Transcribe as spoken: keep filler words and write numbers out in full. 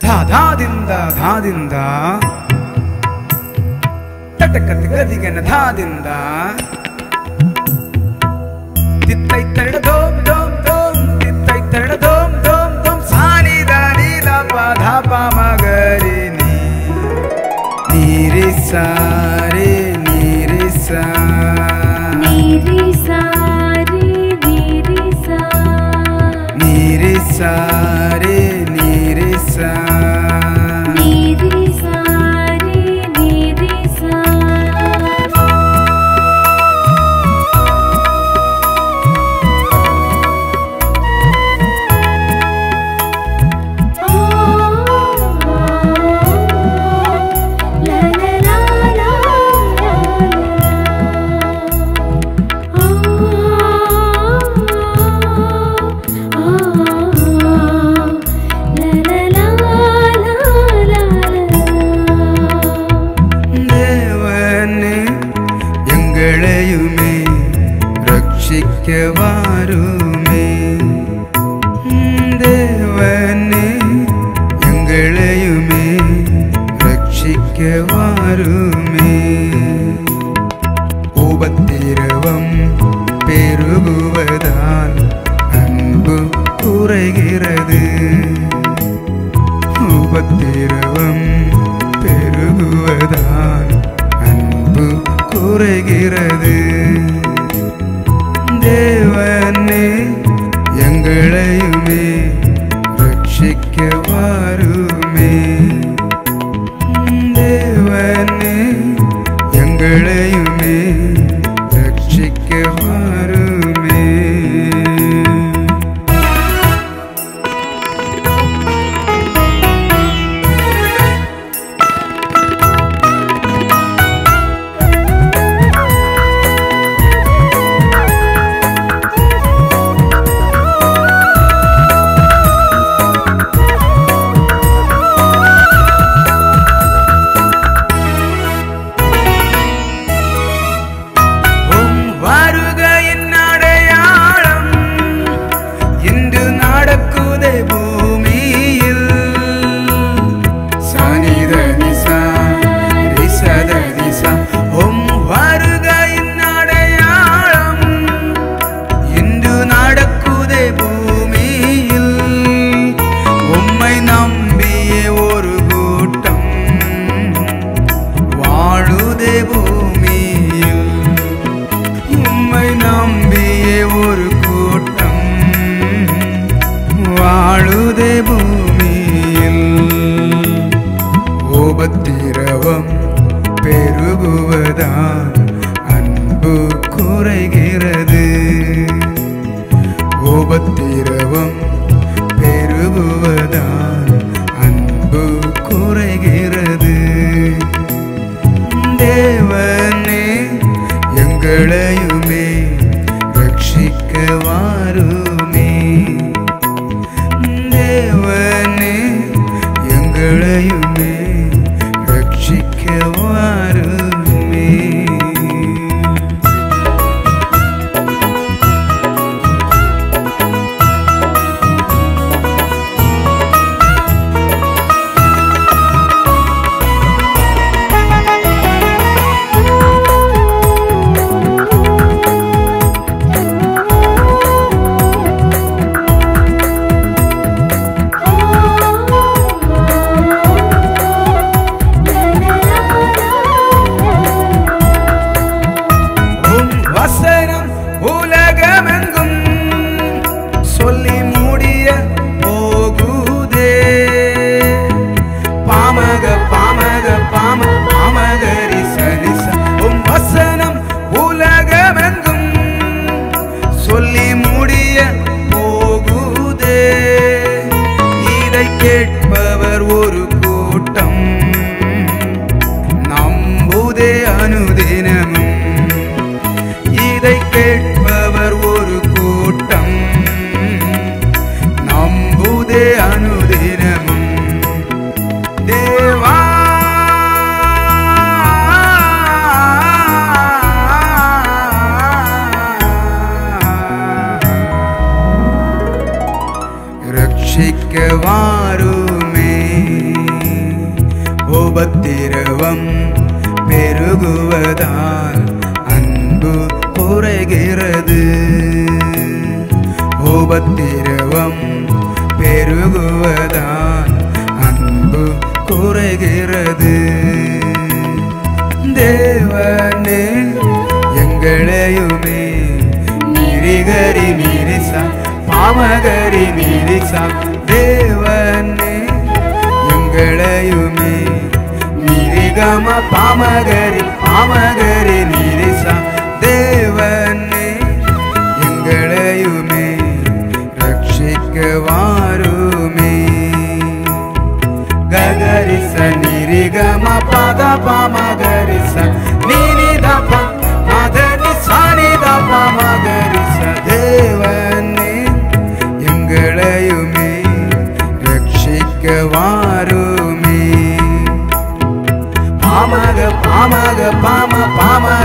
ಧಾದಿಂದ ಧಾದಿಂದ ತಟಕತ್ ಗದಿಗನ ಧಾದಿಂದ ತಿತ್ತೈ ತಡ ದೋಮ್ ದೋಮ್ ದೋಮ್ ತಿತ್ತೈ ತಡ ದೋಮ್ ದೋಮ್ ದೋಮ್ ಸಾನಿ ದಾನಿ ದಪ ಧಪ ಮಗರಿ ನೀ ನೀರಿ ಸಾರೆ ನೀರಿ ಸಾ ನೀರಿ ಸಾರೆ ನೀರಿ ಸಾ ನೀರಿ ಸಾರೆ ನೀರಿ ಸಾ ನೀರಿ ಸಾರೆ ನೀರಿ ಸಾ ரட்சிக்கவாருமே தேவனே எங்களையுமே ரட்சிக்கவாருமே உபத்திரவம் பெருகுவதால் அன்பு குறைகிறது உபத்திரவம் பெருகுவதால் அன்பு குறைகிறது தேவனே எங்களையுமே ரட்சிக்கவாருமே தேவனே எங்களையுமே ரட்சிக்கவாருமே உபத்திரவம் பெருகுவதால் அன்பு குறைகிறது உபத்திரவம் பெருகுவதால் அன்பு குறைகிறது தேவனே எங்களையுமே ரட்சிக்கவாருமே தேவனே எங்களையுமே ரட்சிக்கவாருமே கேட்பவர் ஒரு கூட்டம் நம்புதே அனுதினமும் இதை கேட்பவர் ஒரு கூட்டம் நம்புதே அனுதினமும் தேவா ரட்சிக்கவாருமே உபத்திரவம் பெருகுவதால் அன்பு குறைகிறது. உபத்திரவம் பெருகுவதால் அன்பு குறைகிறது. தேவனே எங்களையுமே நிரிகரி நிரிசா பாமகரி நிரிசா தேவனே எங்களையுமே நிரிகம பாமகரி பாமகரி நிரிசா தேவனே எங்களையுமே ரட்சிக்க வாருமே. ககரிச நிரிகம பத பாமகரிச நினிதப மதனி சானிதப மகரிச தேவனே எங்களையுமே ரட்சிக்க வாருமே. பாமக பாமக பாம பாம